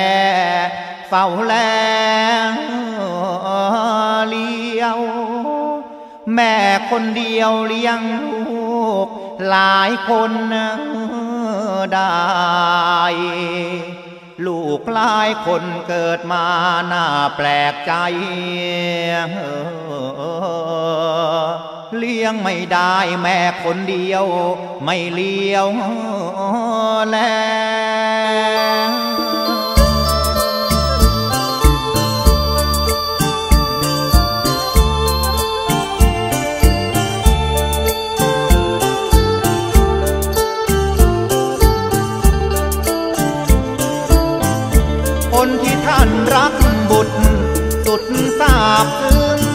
เฝ้าแลเลี้ยวแม่คนเดียวเลี้ยงลูกหลายคนได้ลูกหลายคนเกิดมาน่าแปลกใจเลี้ยงไม่ได้แม่คนเดียวไม่เลี้ยวแลคนที่ท่านรักบุตรสุดซาบซึ้ง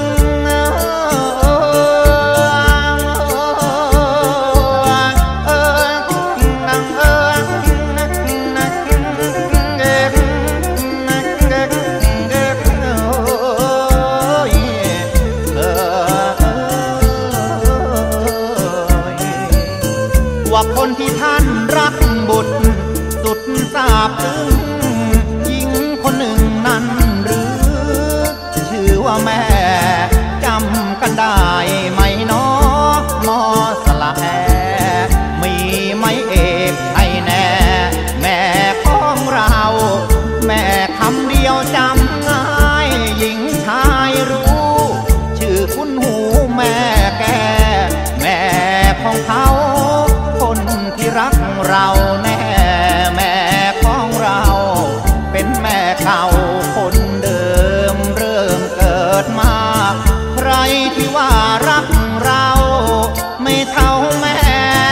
ว่าคนที่ท่านรักบุตรสุดซาบซึ้งคนหนึ่งนั้นหรือชื่อว่าแม่จำกันได้ไหมน้อมอสละแอมีไหมเอกใช่แน่แม่ของเราแม่คำเดียวจำง่ายหญิงชายรู้ชื่อคุ้นหูแม่แก่แม่ของเขาคนที่รักเราแน่แม่ของเราเป็นแม่เก่าคนเดิมเริ่มเกิดมาใครที่ว่ารักเราไม่เท่าแม่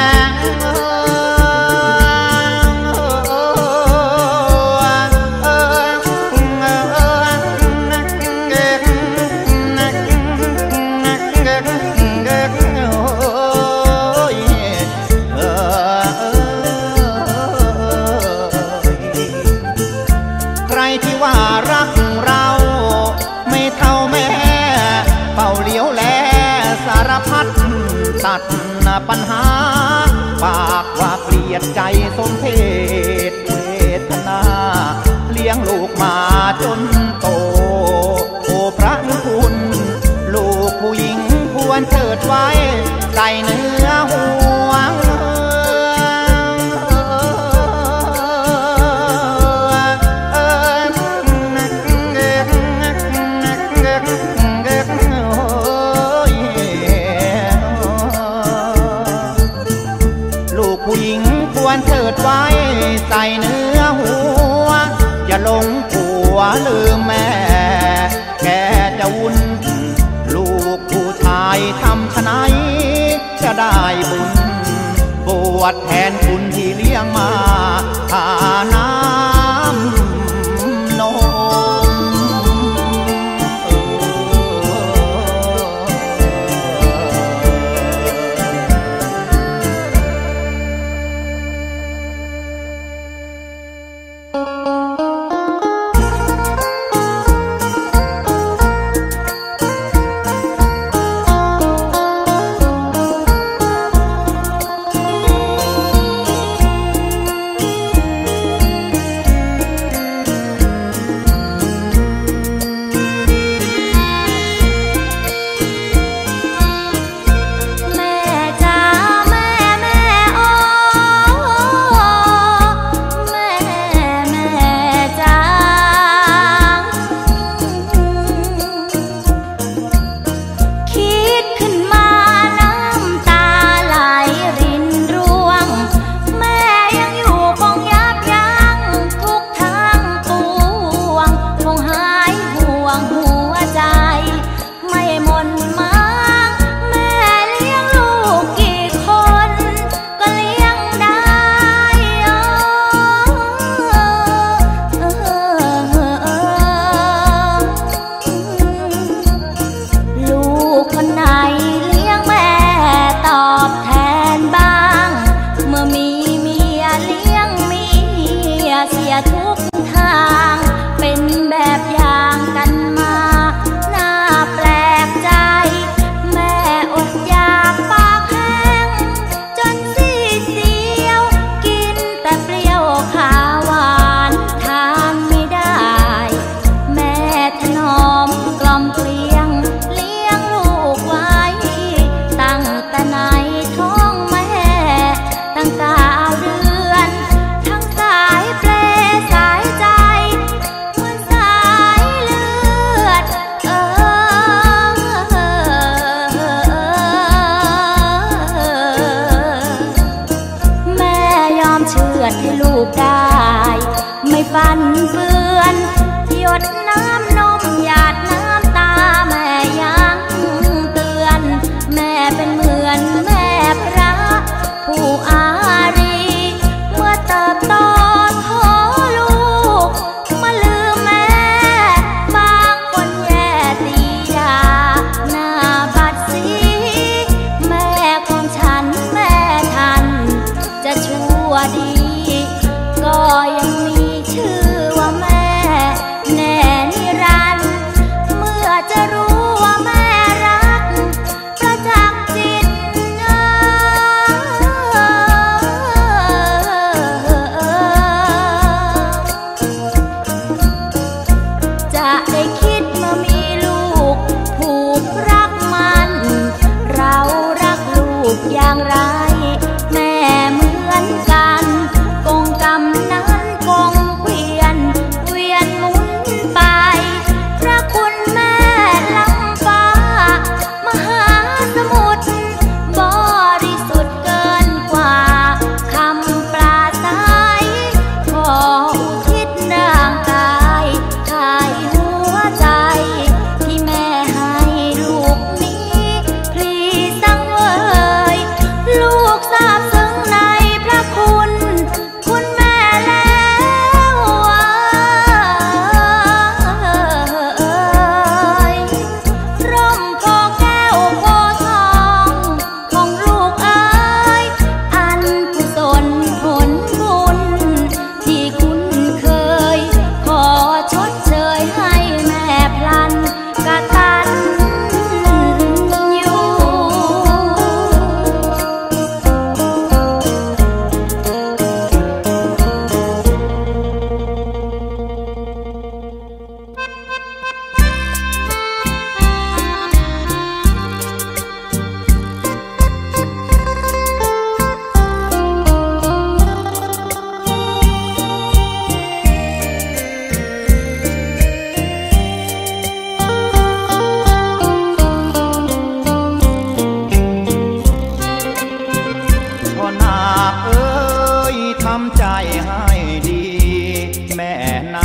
ที่ว่ารักเราไม่เท่าแม่เฝ้าเลี้ยวแลสารพัดตัดปัญหาปากว่าเกลียดใจสมเพศเวทนาเลี้ยงลูกมาจนโตโอ้พระคุณลูกผู้หญิงควรเชิดไว้ใส่เนื้อห่วงผู้หญิงควรเถิดไว้ใส่เนื้อหัวอย่าหลงผัวลืมแม่แกจะวุ่นลูกผู้ชายทำฉะไหนจะได้บุญบวชแทนคุณที่เลี้ยงมาทาน้ำนมขาวหวานทานไม่ได้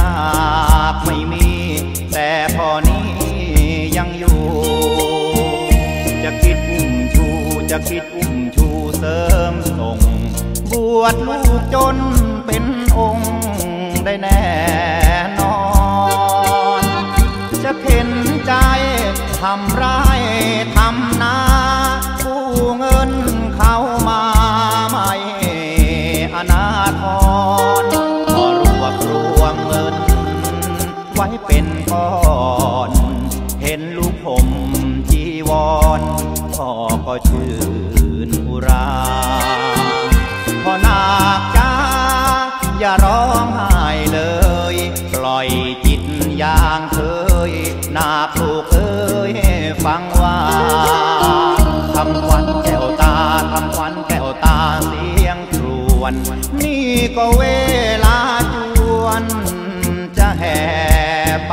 ากไม่มีแต่พอนี้ยังอยู่จะคิดอุ้มชูจะคิดอุ้มชูเสริมส่งบวชลูกจนเป็นองค์ได้แน่นอนจะเข็นใจทำร้ายทำนากู้เงินเข้ามาไม่อนาถรพอรวบรวมเงินไว้เป็นก้อนเห็นลูกผมจีวรพ่อก็ชื่นอุราพ่อนาคจ้าอย่าร้องไห้เลยปล่อยจิตอย่างเคยนาคลูกเอ้ยฟังว่าทำควันแก้วตาทำควันแก้วตาเสียงครวนนี่ก็เวลาจวนจะแห่ไป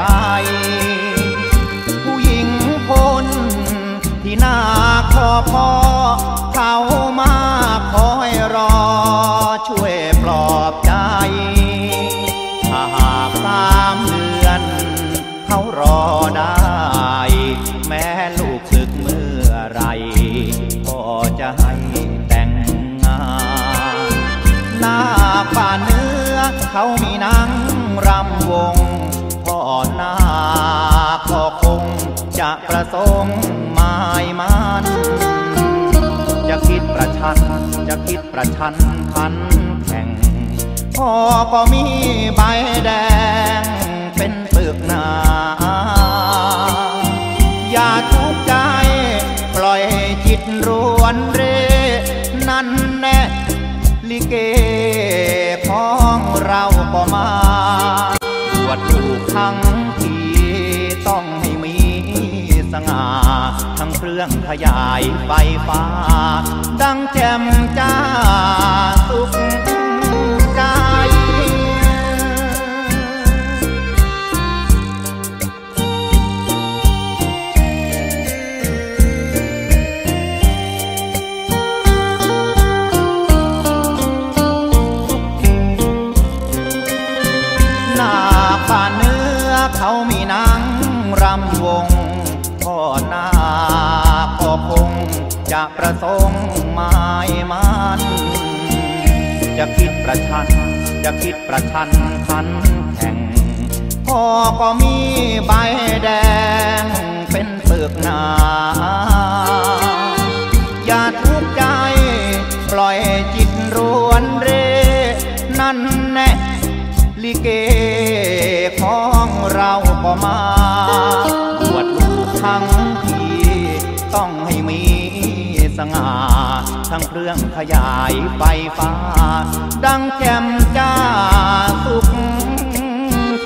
ผู้หญิงคนที่หน้าคอพ่อเขามาคอยรอช่วยปลอบใจถ้าหาก3 เดือนเขารอได้แม้ลูกศึกเมื่อไรพ่อจะให้แต่งงานหน้าป่าเนื้อเขามีนางรำวงพ่อนาคก็คงจะประสงค์หมายมันจะคิดประชันจะคิดประชันขันแข่งพ่อก็มีใบแดงเป็นปึกหนาอย่าทุกข์ใจปล่อยจิตรวนเรนั่นแน่ลิเกของเราก็มาบวชลูกทั้งทีต้องให้มีสง่าทั้งเครื่องขยายไฟฟ้าดังแจ่มจ้าสุขใจป่าเนื้อเขามีนางรำวงพ่อนาคก็คงจะประสงค์หมายมันจะคิดประชันจะคิดประชันขันแข่งพ่อก็มีใบแดงเป็นปึกหนาอย่าทุกข์ใจปล่อยจิตรวนเรนั่นแน่ลิเกของเราก็มาบวชลูกทั้งทีต้องให้มีสง่าทั้งเครื่องขยายไฟฟ้าดังแจ่มจ้าสุขใจ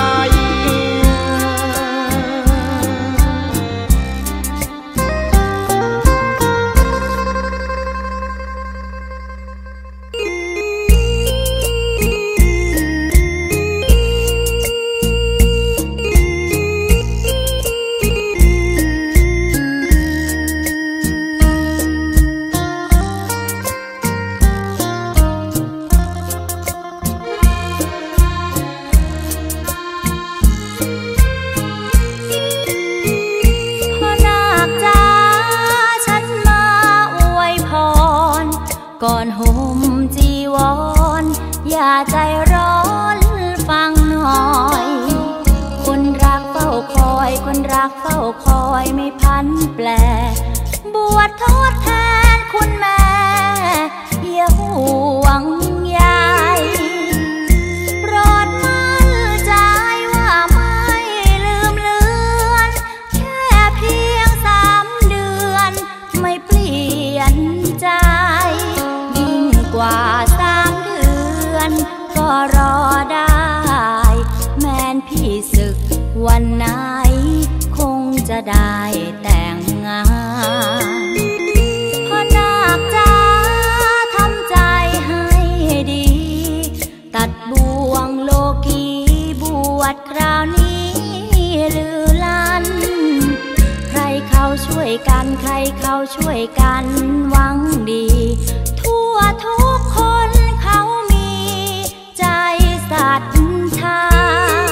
ก่อนห่มจีวรอย่าใจร้อนฟังหน่อยคนรักเฝ้าคอยคนรักเฝ้าคอยไม่พันแปลบวชทดแทนคุณแม่อย่าห่วงใยโปรดมั่นใจว่าไม่ลืมเลือนแค่เพียง3 เดือนไม่เปลี่ยนใจยิ่งกว่า3 เดือนก็รอได้แม้นพี่ศึกวันไหนคงจะได้แต่งงานพ่อนาคจ๋าทำใจให้ดีตัดบ่วงโลกีบวชคราวนี้ลือลั่นใครเขาช่วยกันใครเขาช่วยกันหวังดีทั่วทุกคนเขามีใจศรัทธา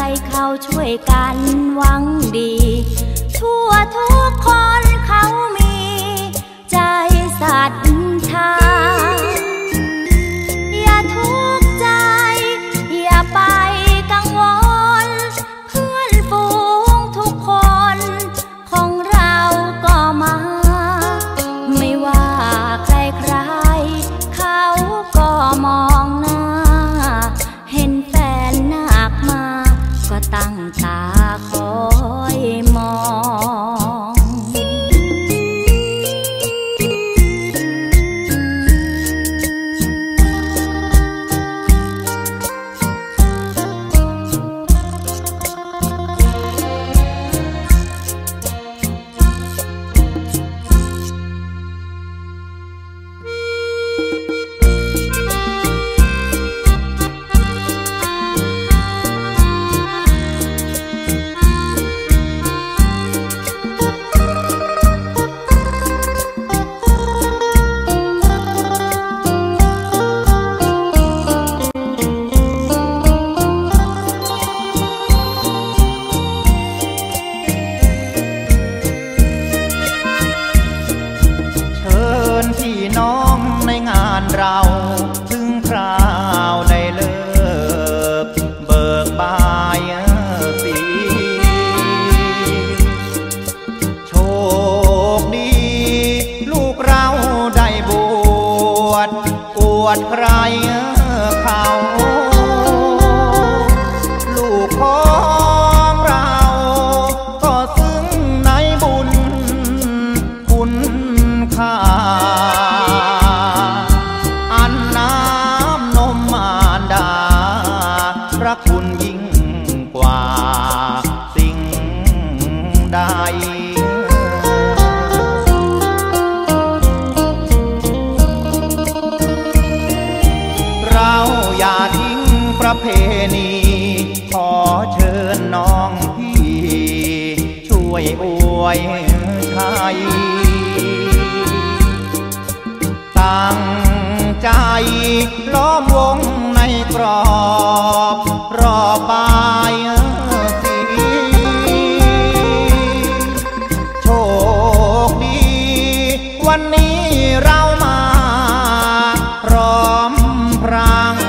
เขาช่วยกันหวังดีทั่วทุกคนเขามีใจศรัทธาอย่าทุกข์ใจอย่าไปกังวลเพื่อนฝูงทุกคนของเราก็มาไม่ว่าใครๆเขาก็มองหน้าเห็นแฟนนาคมาก็ตั้งตาคอยมองเราถึงคราวได้เลิกเบิกบายสีโชคดีลูกเราได้บวชอวดใครเขาลูกของเราก็ซึ้งในบุญคุณค่าพระคุณยิ่งกว่าสิ่งใดเราอย่าทิ้งประเพณีขอเชิญน้องพี่ช่วยอวยชัยตั้งใจล้อมวงในกรอบรอบบายสีโชคดีวันนี้เรามาพร้อมพรัง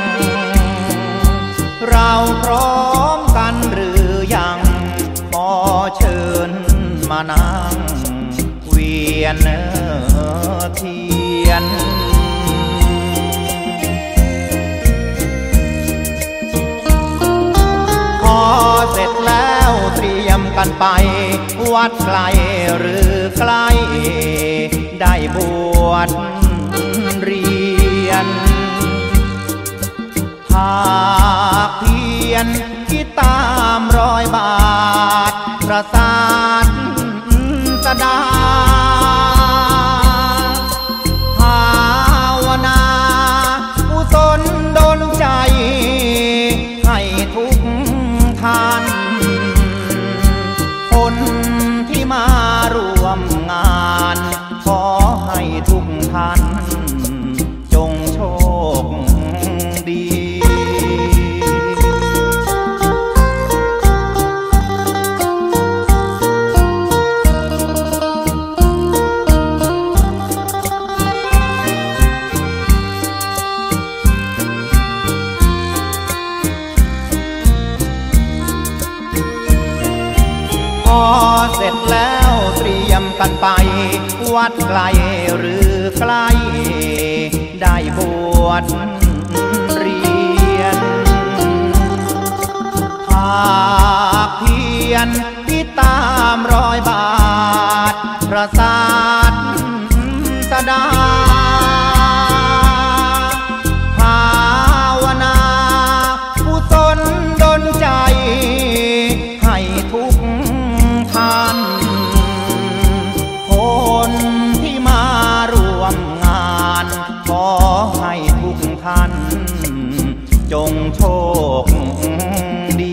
เราพร้อมกันหรือยังขอเชิญมานั่งเวียนเทียนพอเสร็จแล้วเตรียมกันไปวัดไกลหรือใกล้ได้บวชเรียนภาคเพียรที่ตามรอยบาทประสาทสดาภาวนากุศลดลใจให้ทุกท่านคนที่มารวมงานขอให้ทุกท่านจงโชคดีพอเสร็จแล้วเตรียมกันไปวัดไกลหรือใกล้ได้บวชเรียนภาคเพียรที่ตามรอยบาทประสาทสดาภาวนากุศลดลใจให้ทุกท่านคนที่มารวมงานขอให้ทุกท่านจงโชคดี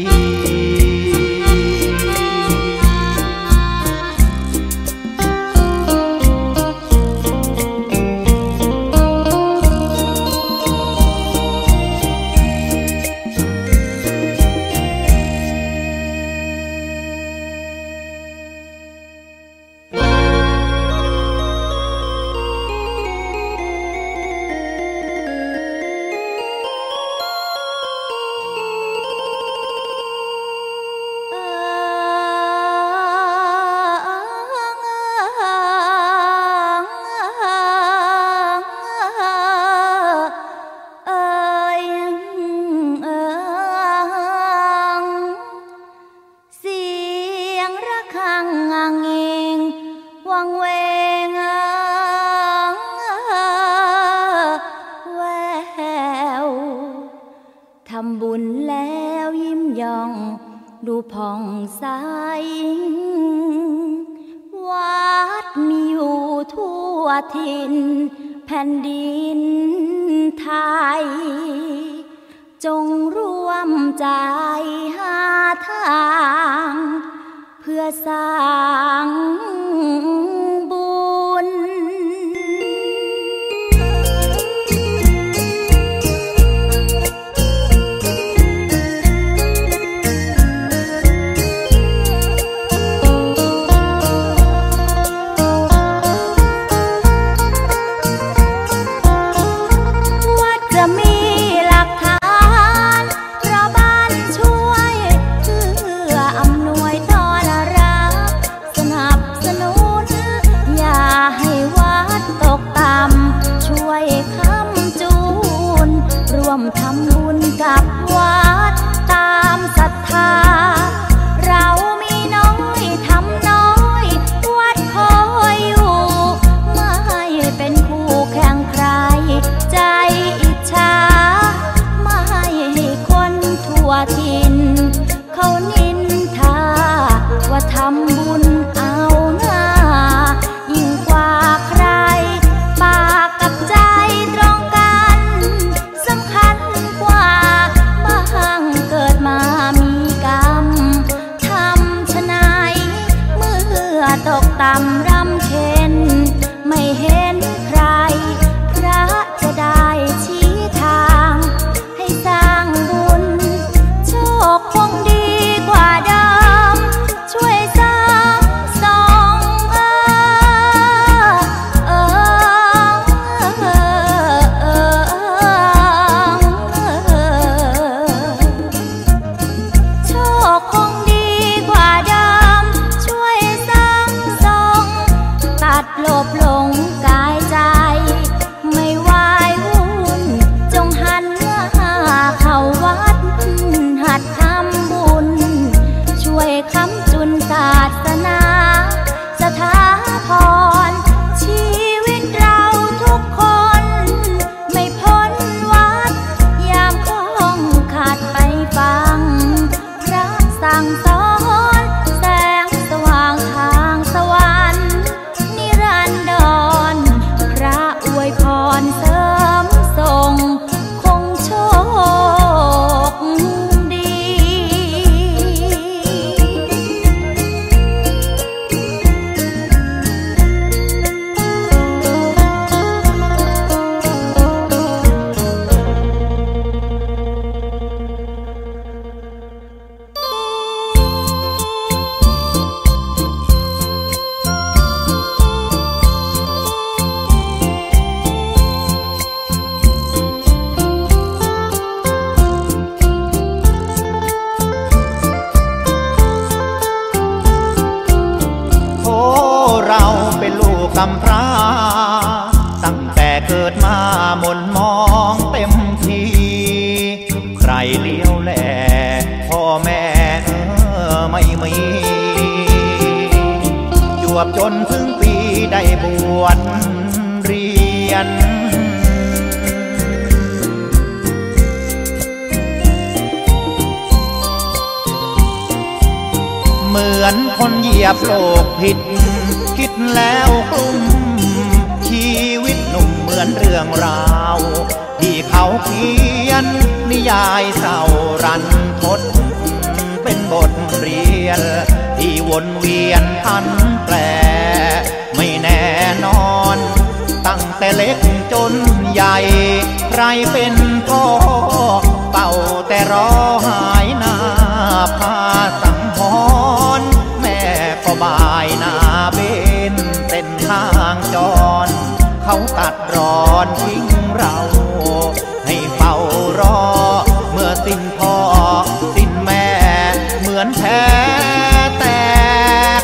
ำบุญแล้วยิ้มย่องดูผ่องใสวัดมีอยู่ทั่วถิ่นแผ่นดินไทยจงร่วมใจหาทางเพื่อสร้างบุญทำบุญกับวัดตามศรัทธาเรามีน้อยทำน้อยวัดคอยอยู่ไม่เป็นคู่แข่งใครใจอิจฉาไม่ให้คนทั่วถิ่นเขานินทาว่าทำบุญเอาหน้ายิ่งกว่าใครปากกับใจตรงกันสำคัญกว่าบ้างเกิดมามีกรรมทำชะไหนเมื่อตกต่ำรำเค็ญไม่เห็นใครพระจะได้ชี้ทางให้สร้างบุญโชคคงดีกว่าเดิมช่วยสร้างสองโชคคงดีกว่าเดิมช่วยสร้างสองตัดโลภหลงกายใจไม่วายวุ่นจงหันหน้าเข้าวัดหัดทำบุญช่วยค้ำจุนศาสนาสถาพรชีวิตเราทุกคนไม่พ้นวัดยามคล้องขาดไปฟังพระสั่งสอนแสงสว่างทางสวรรค์นิรันดรพระอวยพรเสริมส่งคงโชคดีกำพร้าตั้งแต่เกิดมามนมองเต็มทีใครเลี้ยวแลพ่อแม่ไม่มีจวบจนถึงปีได้บวชเรียนเหมือนคนเหยียบโลกผิดคิดแล้วกลุ้มชีวิตหนุ่มเหมือนเรื่องราวที่เขาเขียนนิยายเศร้ารันทดเป็นบทเรียนที่วนเวียนพันแปรไม่แน่นอนตั้งแต่เล็กจนใหญ่ใครเป็นพ่อเป่าแต่รอหายหน้าพาสังหรณ์แม่ก็บายหน้าเบนเส้นทางจรเขาตัดรอนทิ้งเราให้เฝ้ารอเมื่อสิ้นพ่อสิ้นแม่เหมือนแพ้แตก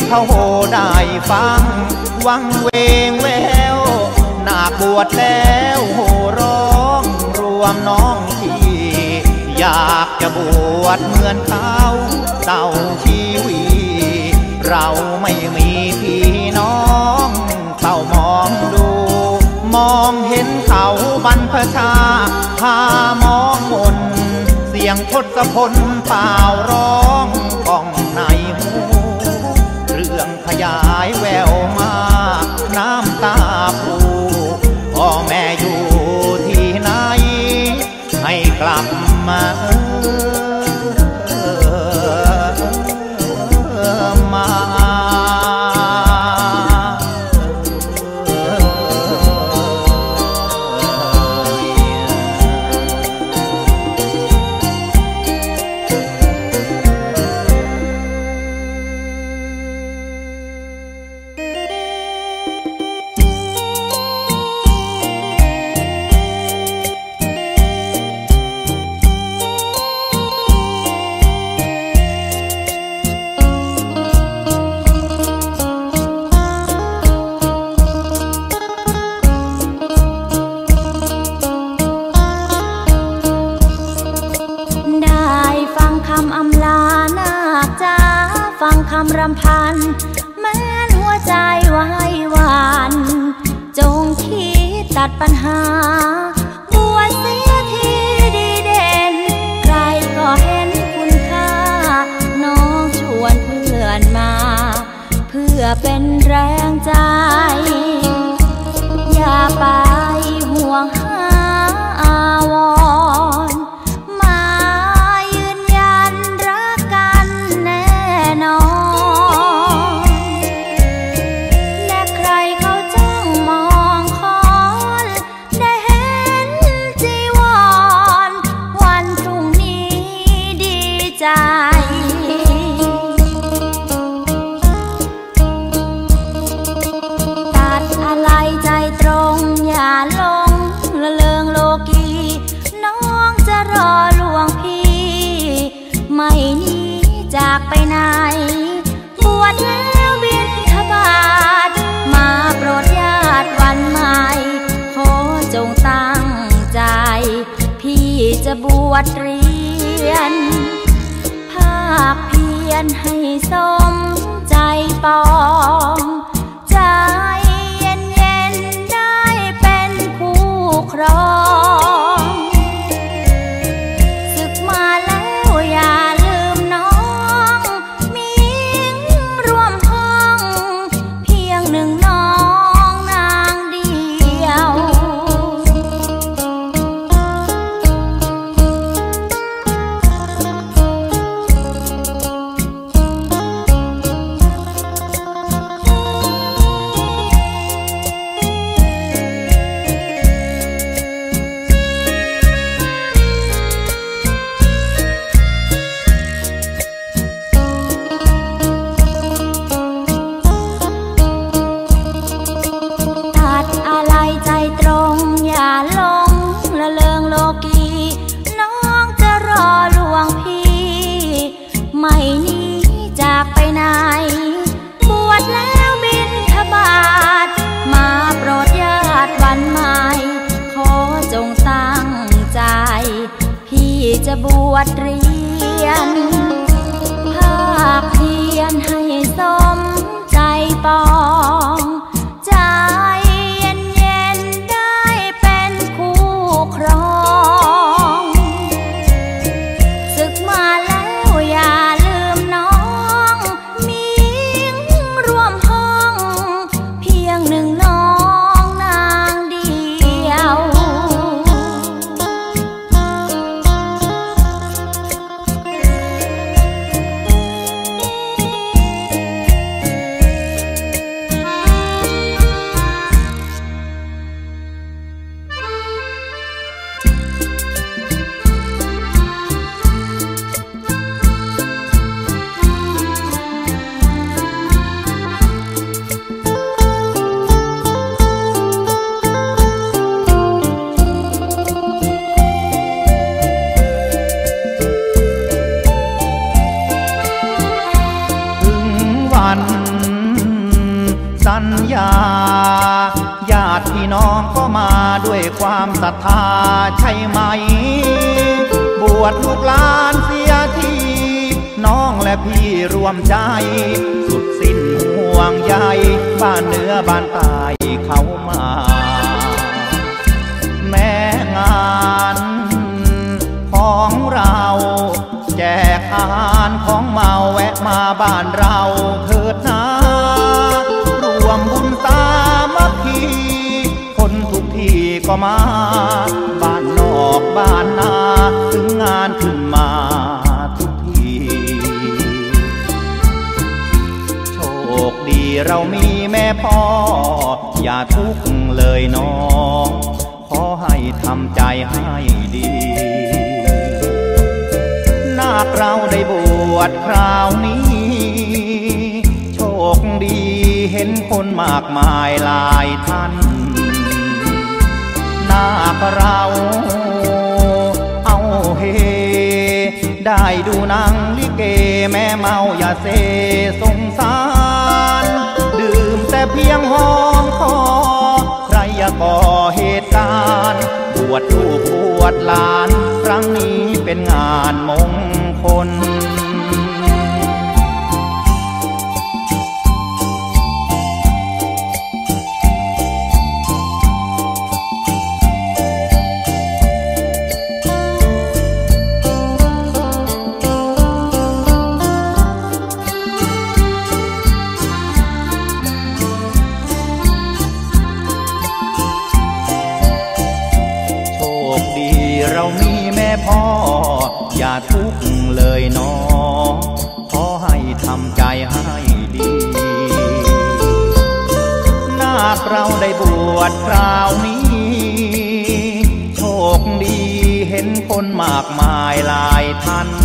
เขาโหได้ฟังวังเวงแววนาคบวชแล้วโหร้องรวมน้องพี่อยากจะบวชเหมือนเขาเต่าชีวีเราไม่มีพี่น้องเต่ามองดูมองเห็นเขาบรรพชาพามองมนเสียงทศพลเปล่าร้องก้องในหูเรื่องขยายแววมาน้ำตาปูพ่อแม่อยู่ที่ไหนให้กลับมาคำรำพันแม้นหัวใจไว้หวานจงคิดตัดปัญหาบวชเสียทีดีเด่นใครก็เห็นคุณค่าน้องชวนเพื่อนมาเพื่อเป็นแรงใจอย่าไปห่วงหาอาวรณ์มายืนยันรักกันแน่นอนตัดอะไรใจตรงอย่าลงละเลงโลกีน้องจะรอหลวงพี่ไม่หนีจากไปไหนบวชแล้วบิณฑบาตมาโปรดญาติวันใหม่ขอจงตั้งใจพี่จะบวชเรียนภาคเพียรให้สมใจปองใจเย็นเย็นได้เป็นคู่ครองศึกมาแล้วอย่าลืมน้องมีหญิงร่วมห้องเพียงหนึ่งน้องนางเดียวจะบวชเรียนภาคเพียรให้สมใจปองใจเย็นเย็นได้เป็นคู่ครองศึกมาแล้วอย่าลืมน้องมีหญิงร่วมห้องเพียงหนึ่งน้องนางเดียวพี่น้องก็มาด้วยความศรัทธาใช่ไหมบวชลูกหลานเสียทีน้องและพี่รวมใจสุดสิ้นห่วงใยบ้านเหนือบ้านใต้เขามาแม่งานของเราแจกอาหารของเมาแวะมาบ้านเราเถิดนะรวมบุญตามัคคีคนทุกที่ก็มาบ้านนอกบ้านนาถึงงานขึ้นมาทุกทีโชคดีเรามีแม่พ่ออย่าทุกข์เลยน้องขอให้ทำใจให้ดีนาคเราได้บวชคราวนี้โชคดีเห็นคนมากมายหลายท่านนาคเราเอาเฮได้ดูหนังลิเกแม่เมาอย่าเซสงสารดื่มแต่เพียงหอมคอใครอย่าก่อเหตุการณ์บวชลูกบวชหลานครั้งนี้เป็นงานมงคลเรามีแม่พ่ออย่าทุกข์เลยน้องขอให้ทำใจให้ดีนาคเราได้บวชคราวนี้โชคดีเห็นคนมากมายหลายท่าน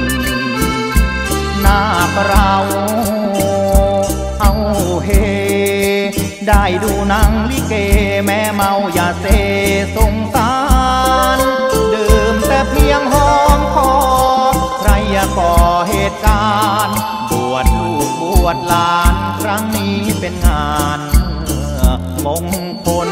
นาคเราเอาเฮได้ดูหนังลิเกแม่เมาอย่าเซสงสารดื่มแต่เพียงหอมคอใครอย่าก่อเหตุการณ์บวชลูกบวชหลานครั้งนี้เป็นงานมงคล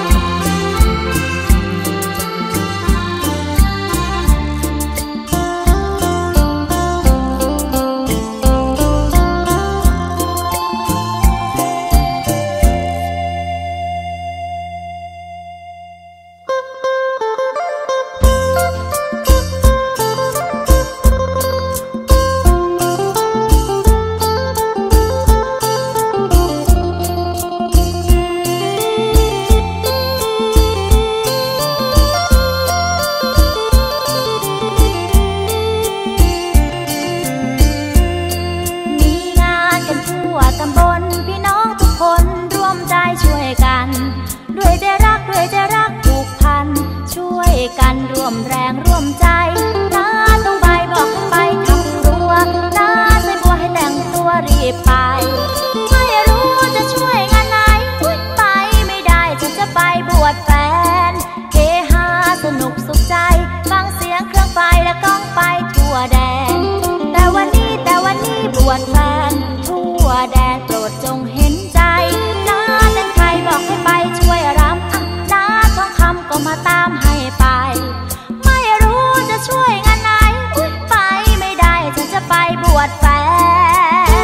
กันร่วมแรงร่วมใจน้าต้องไปบอกไปทำครัวน้าใส่บัวให้แต่งตัวรีบไปไม่รู้จะช่วยงานไหนไปไม่ได้ฉันจะไปบวชแฟนเฮฮาสนุกสุขใจฟังเสียงเครื่องไฟและก้องไปทั่วแดนแต่วันนี้บวชแฟนทั่วแดนโปรดจงเห็นใจน้าแต่งไทยบอกให้ไปช่วยรำน้าทองคำก็มาตามให้ไปไม่รู้จะช่วยงานไหนไปไม่ได้ฉันจะไปบวชแฟน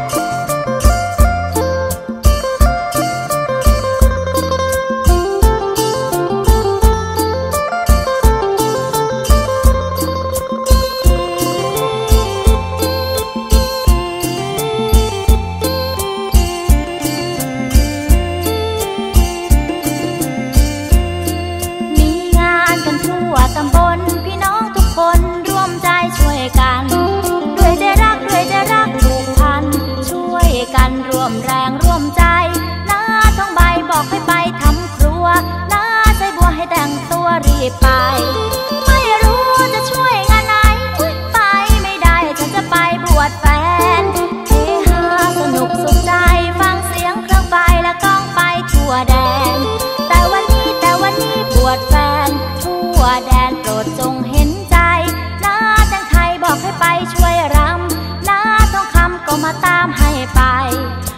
ตำบลพี่น้องทุกคนร่วมใจช่วยกันด้วยใจรักผูกพันช่วยกันร่วมแรงร่วมใจน้าทองใบบอกให้ไปทำครัวน้าใส่บัวให้แต่งตัวรีบไปไม่รู้จะช่วยงานไหนไปไม่ได้ฉันจะไปบวชแฟนเฮฮาสนุกสุขใจฟังเสียงเครื่องไฟและก้องไปทั่วแดนแต่วันนี้บวชแฟนทั่วแดนโปรดจงเห็นใจน้าแต่งไทยบอกให้ไปช่วยรำน้าทองคำก็มาตามให้ไป